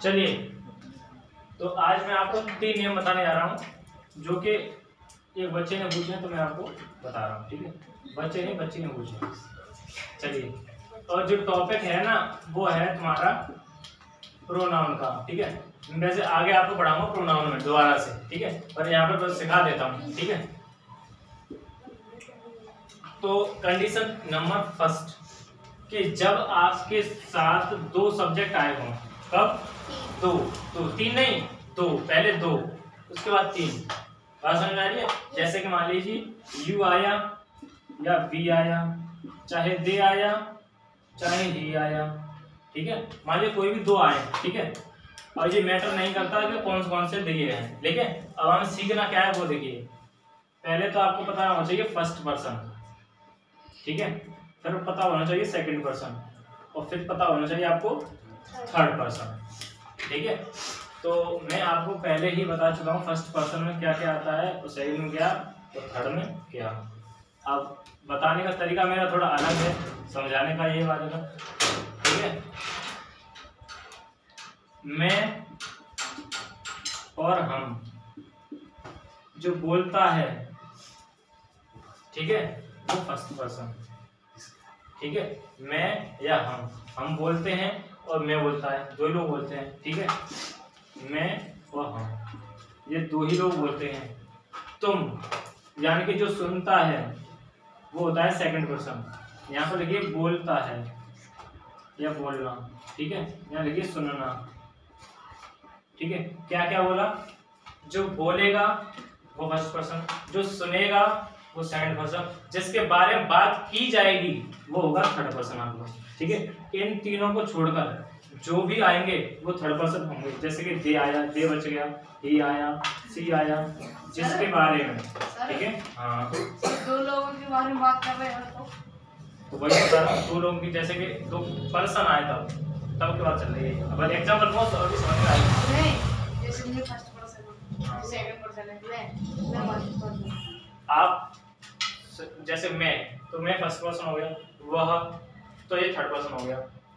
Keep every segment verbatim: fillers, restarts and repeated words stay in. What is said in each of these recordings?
चलिए, तो आज मैं आपको तीन नियम बताने जा रहा हूँ जो कि एक बच्चे ने पूछे तो मैं आपको बता रहा हूँ। ठीक है, बच्चे नहीं बच्ची ने पूछे। चलिए, और जो टॉपिक है ना वो है तुम्हारा प्रोनाउन का। ठीक है, वैसे आगे आपको पढ़ाऊंगा प्रोनाउन में दोबारा से। ठीक है, पर यहाँ पर बस सिखा देता हूँ। ठीक है, तो कंडीशन नंबर फर्स्ट कि जब आपके साथ दो सब्जेक्ट आए हों। कब? दो। तो तीन नहीं, दो। पहले दो, उसके बाद तीन। बात समझ में आ रही है? जैसे कि मान लीजिए यू आया या वी आया, चाहे दे आया चाहे ही आया। ठीक है, मान लीजिए कोई भी दो आए। ठीक है, और ये मैटर नहीं करता कि कौन कौन से दिए हैं। लेकिन अब हमें सीखना क्या है वो देखिए। पहले तो आपको पता होना चाहिए फर्स्ट पर्सन। ठीक है, फिर पता होना चाहिए सेकंड पर्सन, और फिर पता होना चाहिए आपको थर्ड पर्सन। ठीक है, तो मैं आपको पहले ही बता चुका हूँ फर्स्ट पर्सन में क्या क्या आता है, और सेकंड में क्या, और थर्ड में क्या। अब बताने का तरीका मेरा थोड़ा अलग है, समझाने का ये बात है। ठीक है, मैं और हम जो बोलता है, ठीक है, वो फर्स्ट पर्सन। ठीक है, मैं या हम, हम बोलते हैं और मैं बोलता है, दो लोग बोलते हैं। ठीक है, मैं और हम, ये दो ही लोग बोलते हैं। तुम यानी कि जो सुनता है वो होता है सेकंड पर्सन। यहाँ पर लिखिए बोलता है या बोलना। ठीक है, यहाँ लिखिए सुनना। ठीक है, क्या क्या बोला? जो बोलेगा वो फर्स्ट पर्सन, जो सुनेगा वो सेकंड पर्सन, जिसके बारे में बात की जाएगी वो होगा थर्ड पर्सन आपको। ठीक है, इन तीनों को छोड़कर जो भी आएंगे वो थर्ड पर्सन होंगे। जैसे कि दे आया, दे बच गया, ही आया, सी आया, जिसके बारे में। ठीक है, हाँ, दो लोगों के बारे में बात कर रहे हैं तो तो वही बता रहा हूँ। दो लोगों की, जैसे कि दो पर्सन आए तब तब की बात चल रही है। अब एग्जाम्पल बहुत अभी समझ में आएगी। नहीं, जैसे मैं फर्स्ट पर्सन हूं, सेकंड पर्सन है, मैं मैं फर्स्ट पर्सन। आप जैसे मैं, तो मैं फर्स्ट पर्सन हो गया, वह तो ये थर्ड पर्सन हो गया।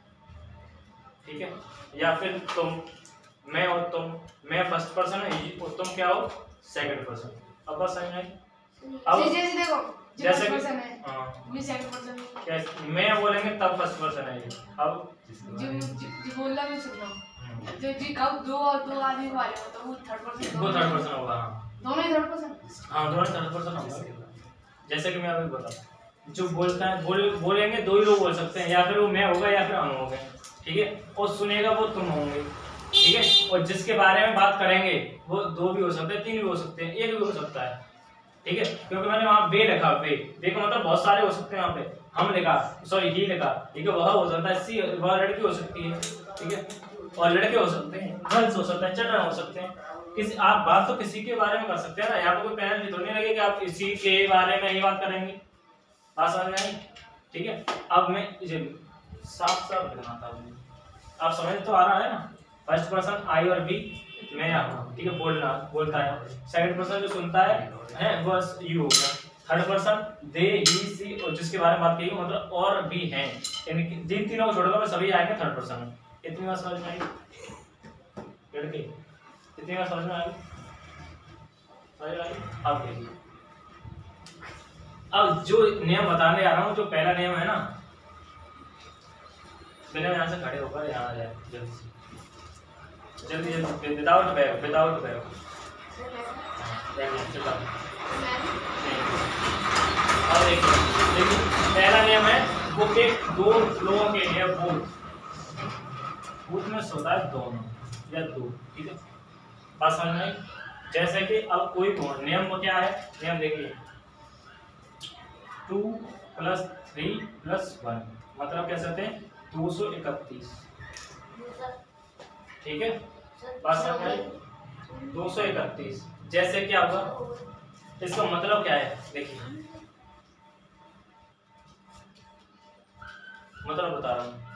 ठीक है, या फिर तुम, मैं और तुम, मैं फर्स्ट पर्सन है और तुम क्या हो, सेकंड पर्सन। अब बात समझ में आई? अब जैसे देखो, जैसे फर्स्ट पर्सन है, हाँ, मैं सेकंड पर्सन हूं। कैसे मैं बोलेंगे तब फर्स्ट पर्सन है ये। अब जो जो बोलना मैं सुन रहा हूं, जो जी कब दो और दो आदमी वाले हो तो वो थर्ड पर्सन, वो थर्ड पर्सन होगा। हाँ, दोनों ही थर्ड पर्सन। हाँ, दोनों थर्ड पर्सन होगा। जैसे कि मैं अभी बता, जो बोलता है, बोल बोलेंगे दो ही लोग बोल सकते हैं, या फिर वो मैं होगा या फिर हम होंगे। ठीक है, और सुनेगा वो तुम होंगे। ठीक है, और जिसके बारे में बात करेंगे वो दो भी हो सकते हैं, तीन भी हो सकते हैं, एक भी हो सकता है। ठीक है, क्योंकि मैंने वहां वे लिखा, वे वे का मतलब बहुत सारे हो सकते हैं। यहाँ पे हम लिखा, सॉरी ही लिखा। ठीक है, वह हो सकता है, सी वह लड़की हो सकती है। ठीक है, और लड़के हो सकते हैं, गर्ल्स हो सकते हैं, चिल्ड्रन हो सकते हैं। किसी आप बात तो किसी के बारे में कर सकते हैं ना। यहाँ पे कोई पेनल्टी तो नहीं लगेगी कि आप इसी के बारे में ही बात करेंगे। बात समझ में आई? ठीक है, अब मैं साफ साफ बनाता हूँ, आप समझ तो आ रहा है ना। फर्स्ट पर्सन आई और बी, मैं या हूँ। ठीक है, बोलना, बोलता है। सेकंड पर्सन जो सुनता है, है वो यू होगा। थर्ड पर्सन दे, ही, सी, और जिसके बारे में बात की मतलब और भी हैं। इन जिन तीनों को छोड़कर सभी आएंगे थर्ड पर्सन में। इतनी बात समझ में आई लड़के? इतनी बात समझ में आई? समझ में आई? अब देखिए, अब जो नियम बताने जा रहा हूँ, जो पहला नियम है ना, बिना यहाँ से खड़े होकर यहाँ आ जाए जल्दी से, जल्दी जल्दी, विदाउट बैग, विदाउट बैग। अब देखिए, देखिए पहला नियम है वो कि दो लोगों के लिए बूथ बूथ में सोता है दोनों या दो। ठीक है, बात समझ में आई? जैसे कि अब कोई कौन, नियम को क्या है, नियम देखिए, two plus three plus one मतलब कह सकते हैं दो सौ इकतीस। ठीक है, बात समझ में आई? दो सौ इकतीस जैसे क्या होगा, इसका मतलब क्या है देखिए, मतलब बता रहा हूं।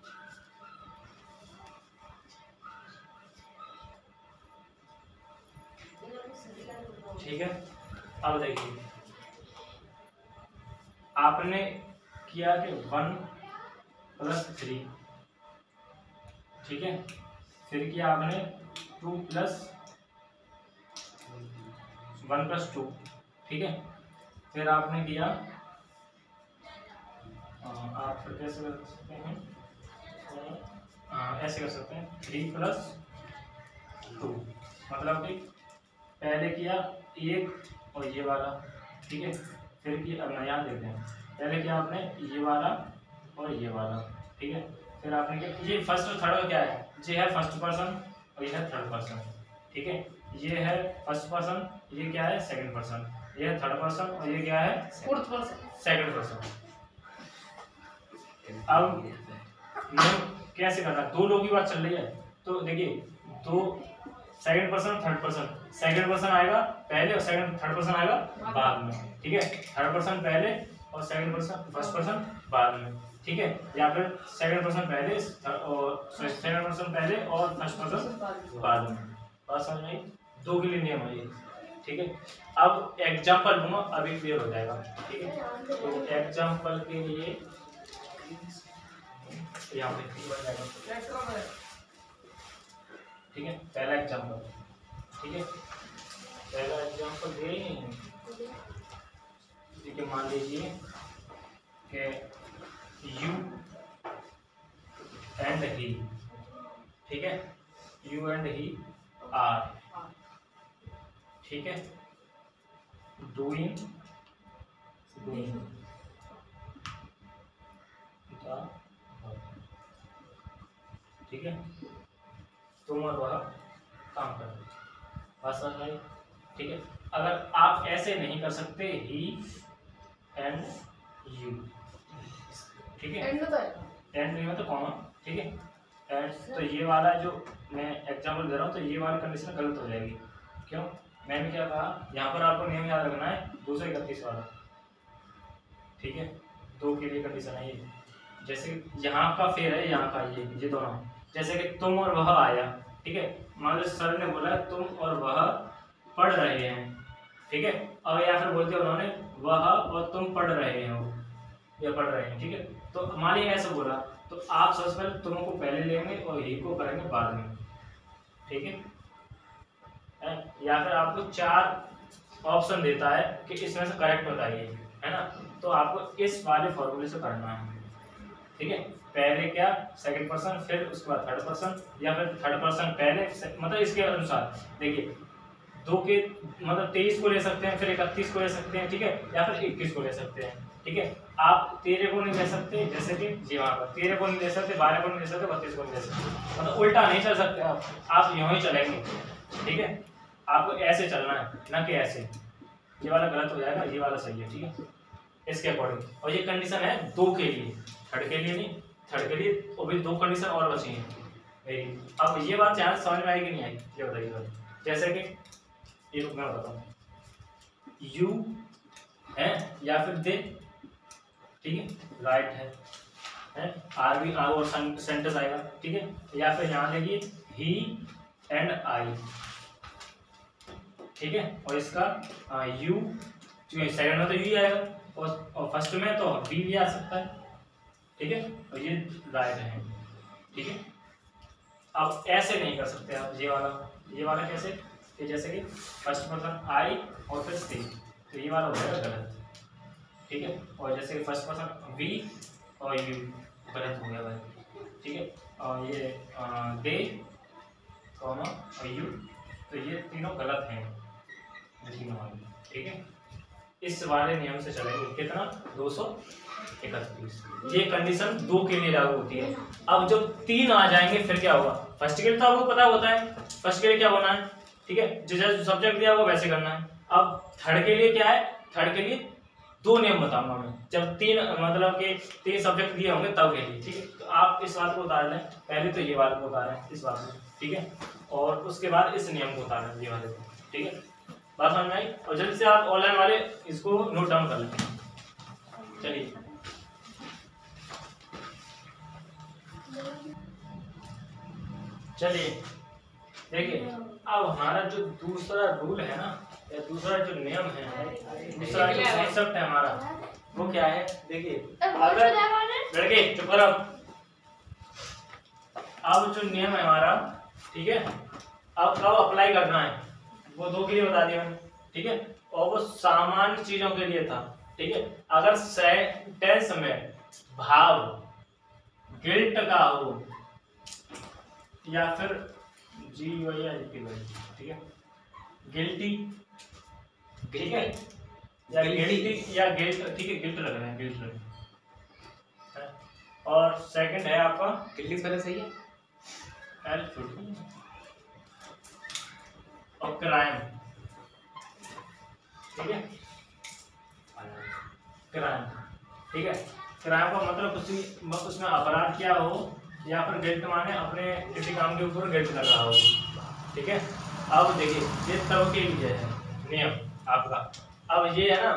ठीक है, अब देखिए, आपने किया कि वन प्लस थ्री। ठीक है, फिर किया आपने two plus one plus two, ठीक है। फिर आपने किया आप फिर कैसे कर सकते हैं, हाँ ऐसे कर सकते हैं थ्री प्लस टू, मतलब कि पहले किया एक और ये वाला, ठीक है। फिर किया, अब यहाँ देखते हैं, पहले किया आपने ये वाला और ये वाला, ठीक है। फिर आपने किया ये फर्स्ट और थर्ड क्या है, ये है फर्स्ट पर्सन और ये है थर्ड पर्सन, ठीक है। ये है फर्स्ट पर्सन, ये क्या है सेकंड पर्सन, ये है थर्ड पर्सन और ये क्या है फोर्थ पर्सन, सेकंड पर्सन। अब नियम कैसे करना, दो लोगों की बात चल रही है तो देखिए, दो second person third person, second person आएगा पहले और सेकंड थर्ड पर्सन आएगा बाद में, ठीक है। थर्ड पर्सन पहले और सेकंड पर्सन फर्स्ट पर्सन बाद में, ठीक है। या फिर सेकंड पर्सन पहले और सेकंड पर्सन पहले और फर्स्ट पर्सन बाद में। बात समझ में आई? दो के लिए नियम है ये, ठीक है। अब एग्जाम्पल दूंगा अभी क्लियर हो जाएगा, ठीक है। तो एग्जाम्पल के लिए यहाँ पे ठीक है, पहला एग्जाम्पल, ठीक है। पहला एग्जाम्पल दे ही नहीं, ठीक है। मान लीजिए कि यू एंड ही, ठीक है, यू एंड ही आर, ठीक है, डूइंग डूइंग द, ठीक है। तुम और वह काम कर, बात समझ में आई? ठीक है। अगर आप ऐसे नहीं कर सकते ही एंड यू, ठीक है, एंड होता है, एंड नहीं तो कॉमा, ठीक है। एंड तो ये वाला जो मैं एग्जांपल दे रहा हूँ तो ये वाली कंडीशन गलत हो जाएगी। क्यों? मैंने क्या कहा, यहाँ पर आपको नियम याद रखना है दो सौ इकतीस वाला, ठीक है। दो के लिए कंडीशन है ये, जैसे यहाँ का फिर है यहाँ का ये ये दोनों, जैसे कि तुम और वह आया, ठीक है। मान लो सर ने बोला तुम और वह पढ़ रहे हैं, ठीक है। और या फिर बोलते उन्होंने वह और तुम पढ़ रहे हो या पढ़ रहे हैं, ठीक है। तो मान लीजिए ऐसा बोला तो आप सबसे पहले तुम को पहले लेंगे और ही को करेंगे बाद में, ठीक है। या फिर आपको चार ऑप्शन देता है कि इसमें से करेक्ट बताइए, है ना। तो आपको इस वाले फॉर्मूले से करना है, ठीक है। पहले क्या सेकंड पर्सन, फिर उसके बाद थर्ड पर्सन, या फिर थर्ड पर्सन पहले, मतलब इसके अनुसार देखिए, दो के मतलब तेईस को ले सकते हैं, फिर इकतीस को ले सकते हैं, ठीक है, या फिर इक्कीस को ले सकते हैं, ठीक है। आप तेरह को नहीं ले सकते, जैसे कि जी वहाँ पर तेरह को नहीं ले सकते, बारह को नहीं ले सकते, बत्तीस को नहीं ले सकते, मतलब उल्टा नहीं चल सकते आप आप यूँ ही चलेंगे, ठीक है। आपको ऐसे चलना है ना कि ऐसे, ये वाला गलत हो जाएगा, ये वाला सही है, ठीक है, इसके अकॉर्डिंग। और ये कंडीशन है दो के लिए, थर्ड के लिए नहीं, थर्ड के लिए और भी दो कंडीशन और बची हैं मेरी। अब ये बात यहाँ समझ में आएगी नहीं आई, ये बताइए। जैसे कि ये मैं बताता हूँ, यू है या फिर दे, ठीक है, राइट है, है आर भी आर और सेंटेंस आएगा, ठीक है। या फिर यहाँ देखिए ही एंड आई, ठीक है। और इसका यू सेकंड में तो यू आएगा और, और फर्स्ट में तो बी भी आ सकता है, ठीक है। और ये राइट है, ठीक है। अब ऐसे नहीं कर सकते आप, ये वाला ये वाला कैसे कि जैसे कि फर्स्ट पर्सन आई और फिर सी, तो ये वाला हो जाएगा गलत, ठीक है। और जैसे कि फर्स्ट पर्सन वी और यू गलत हो गया भाई, ठीक है। और ये दे कॉमा और यू, तो ये तीनों गलत हैं, तीनों वाले, ठीक है। इस वाले नियम से चलेंगे, कितना दो सौ इकतीस। ये कंडीशन दो के लिए लागू होती है। अब जब तीन आ जाएंगे फिर क्या होगा, फर्स्ट के लिए तो आपको पता होता है फर्स्ट के लिए क्या होना है, ठीक है, जो जैसे सब्जेक्ट दिया होगा वैसे करना है। अब थर्ड के लिए क्या है, थर्ड के लिए दो नियम बताऊंगा मैं, जब तीन मतलब कि तीन सब्जेक्ट दिए होंगे तब के लिए, ठीक है। तो आप इस बात को उतार लें, पहले तो ये बात को उतारें इस बात को, ठीक है, और उसके बाद इस नियम को उतारें ये वाले को, ठीक है। बात समझ में आई? और जल्दी से आप ऑनलाइन वाले इसको नोट डाउन कर लें। चलिए चलिए देखिए, अब हमारा जो दूसरा रूल है ना, या दूसरा जो नियम है, दूसरा जो कॉन्सेप्ट है हमारा, वो क्या है, देखिए अगर लड़के चुप करो। अब जो नियम है हमारा ठीक है। अब कब अप्लाई करना है वो दो के लिए बता दिया मैंने, ठीक है। और वो सामान्य चीजों के लिए था, ठीक है। अगर सेंटेंस में भाव गिल्ट का हो या फिर जी वही है, ठीक है, गिल्टी, ठीक है, या गिल्टी या गिल्ट, ठीक है, गिल्ट लग रहा है, गिल्ट लग रहा है। और सेकंड है आपका गिल्टी पहले सही है, एल छोटी और क्राइम, ठीक है, क्राइम, ठीक है। क्राइम का मतलब उसी उसमें अपराध क्या हो या फिर गिल्ट माने अपने किसी काम के ऊपर गिल्ट लगा हो, ठीक है। अब देखिए ये तब के लिए है नियम आपका। अब ये है ना,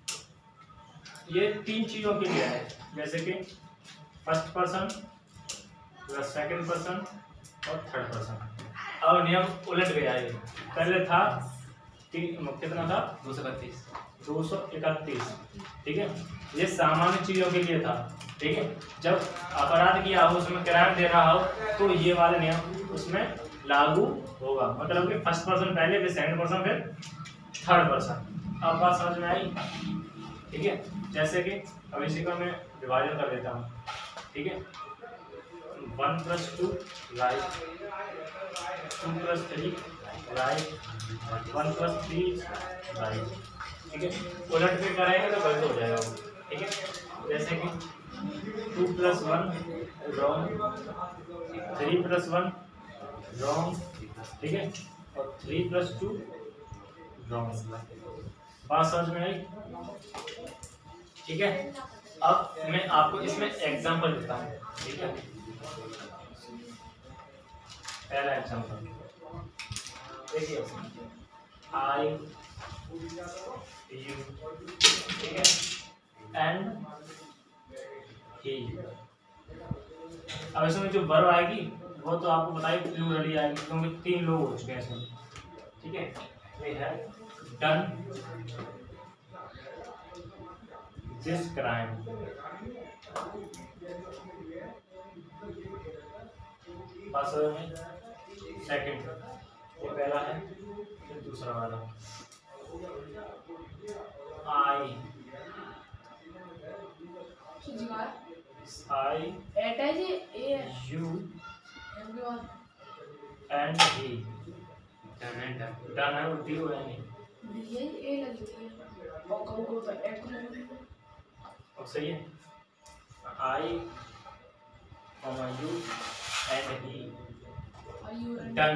ये तीन चीजों के लिए है, जैसे कि first person plus second person और थर्ड पर्सन। अब नियम उलट गया है, पहले था कितना था दो सौ बत्तीस दो सौ इकतीस, ठीक है। ये सामान्य चीजों के लिए था, ठीक है। जब अपराध किया हो उसमें क्राइम दे रहा हो तो ये वाले नियम उसमें लागू होगा, मतलब कि फर्स्ट पर्सन पहले फिर सेकंड पर्सन फिर थर्ड पर्सन। अब बात समझ में आई, ठीक है। जैसे कि अब इसी का मैं विभाजन कर देता हूँ, ठीक है। One plus two right, two plus three right, one plus three right, ठीक है। उलट के करेंगे तो गलत हो जाएगा वो, ठीक है। जैसे कि two plus one wrong, three plus one wrong, ठीक है, और थ्री प्लस टू रॉन्ग। बात समझ में आई, ठीक है। अब मैं आपको इसमें एग्जांपल देता हूँ, ठीक है। पहला एग्जांपल देखिए, आई यू, ठीक है, एंड ही। अब इसमें जो वर्ब आएगी वो तो आपको बताइए प्लूरली आएगी, क्योंकि तीन लोग हो चुके हैं इसमें, ठीक है। We have done this crime, बस में सेकंड, ये पहला है, फिर दूसरा वाला I I you and he. Done है, डन डन है, उल्टी हो है नहीं, अब सही है। I comma you and he done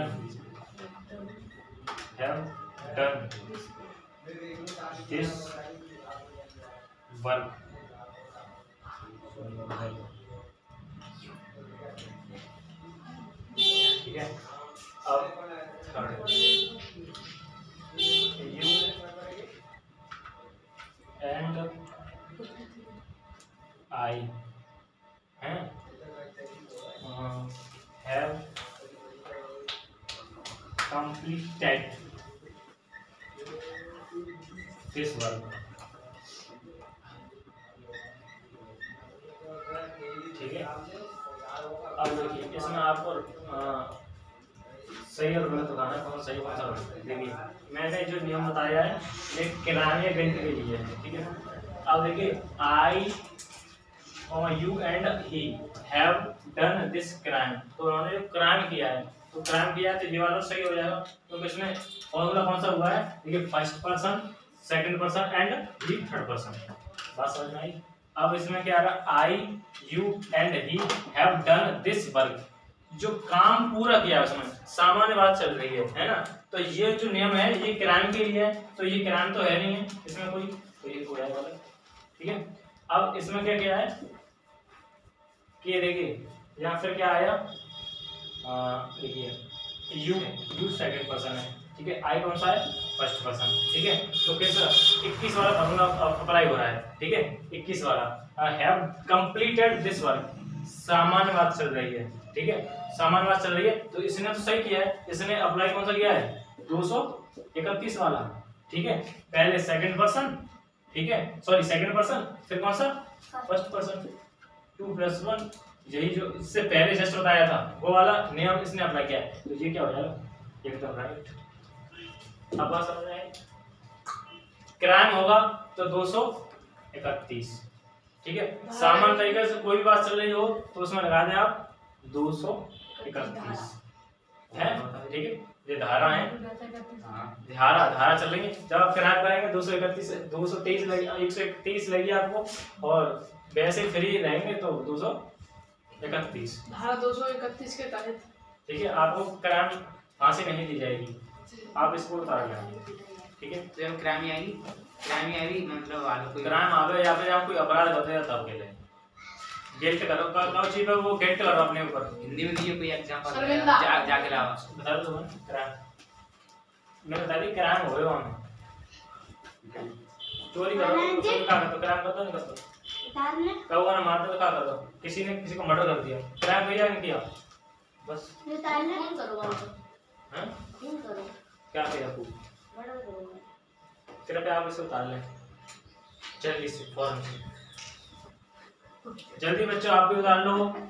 have done this work, ठीक है। अब थर्ड, यू एंड आई हैं हैव completed this work, ठीक है। अब देखिए इसमें आपको आ, सही और गलत बताना है, कौन सही कौन सा गलत। देखिए मैंने जो नियम बताया है ये किराने गिल्ट के लिए है, ठीक है। अब देखिए आई और you and he have done this crime, तो उन्होंने जो क्राइम किया है तो क्राइम किया है तो ये वाला सही हो जाएगा, क्योंकि इसमें फॉर्मूला कौन सा हुआ है, देखिए first person second person and he third person. बात समझ में आई। अब इसमें क्या आ रहा, I you and he have done this work, जो काम पूरा किया उसमें सामान्य बात चल रही है है ना। तो ये जो नियम है ये क्राइम के लिए है, तो ये क्राइम तो है नहीं है इसमें कोई, तो ये हो जाएगा, ठीक है। अब इसमें क्या क्या है कि देखिए यहाँ फिर क्या आया, देखिए यू यू सेकंड पर्सन है, ठीक है। आई कौन सा है, फर्स्ट पर्सन, ठीक है। तो किस इक्कीस वाला फॉर्मूला अप्लाई हो रहा है, ठीक है। इक्कीस वाला हैव कंप्लीटेड दिस वर्क, सामान्य बात चल रही है, ठीक है। सामान्य बात चल रही है तो इसने तो सही किया है, इसने अप्लाई कौन सा किया है, दो सौ इकतीस वाला, ठीक है। पहले सेकंड पर्सन, ठीक है, सॉरी सेकंड पर्सन, फिर कौन सा first person, two plus one यही जो इससे पहले जस्ट बताया था वो वाला नियम इसने अप्लाई किया है, तो ये क्या हो जाएगा एकदम राइट। अब बात समझ में आई? क्राइम होगा तो दो सौ इकतीस, ठीक है। सामान्य तरीके से कोई भी बात चल रही हो तो उसमें लगा दें आप दो सौ इकतीस है, ठीक है। ये धारा है, हाँ धारा धारा चल रही है। जब आप क्राइम कराएंगे दो सौ इकतीस दो सौ तेईस लगी, एक सौ इकतीस लगी आपको, और वैसे फ्री रहेंगे तो दो सौ इकतीस, धारा दो सौ इकतीस के तहत, ठीक है। आपको क्राइम फांसी नहीं दी जाएगी, आप इसको उतार लेंगे, ठीक है। तो जब क्राइम आएगी क्राइम आएगी मतलब वालों को क्राइम आवे या फिर आप कोई अपराध करते हैं तब के लिए गिल्ट करो, कौन चीज पे वो गिल्ट करो अपने ऊपर। हिंदी में नहीं है कोई एग्जांपल शर्मिंदा। जा जाके लाओ। बता दो क्राइम, मैं बता दी क्राइम हो गया वहां चोरी करो तो क्या करते, क्राइम करते नहीं करते, कौवा ने मार दिया तो क्या कर दो, किसी ने किसी को मर्डर कर दिया, क्राइम किया नहीं किया, बस कौन करो हैं करो क्या किया तू, सिर्फ आप इसे उतार लें जल्दी से, फौरन से जल्दी बच्चों आप भी उतार लो।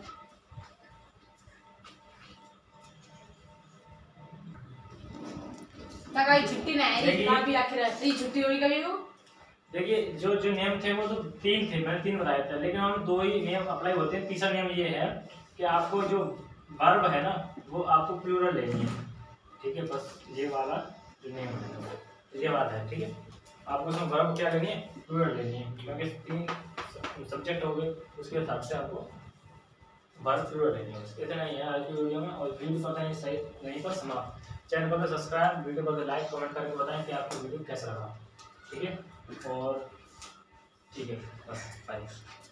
तकाई छुट्टी ना है, देखिए- आप भी आखिर ऐसी छुट्टी होगी कभी को। देखिए जो जो नियम थे वो तो तीन थे, मैंने तीन बताया था, लेकिन हम दो ही नियम अप्लाई होते हैं। तीसरा नियम ये है कि आपको जो वर्ब है ना वो आपको प्लूरल लेनी है, ठीक है। बस ये वाला जो नियम है ये बात है, ठीक है। आपको उसमें वर्ब क्या लेनी है, प्लूरल लेनी है, क्योंकि तीन सब्जेक्ट हो गए उसके हिसाब से आपको वर्ब प्लूरल लेनी है। इतना ही है आज की वीडियो में, और वीडियो पता नहीं सही नहीं पर समाप्त। चैनल पर सब्सक्राइब, वीडियो पर लाइक कमेंट करके बताएं कि आपको वीडियो कैसा लगा, ठीक है। और ठीक है बस बाय।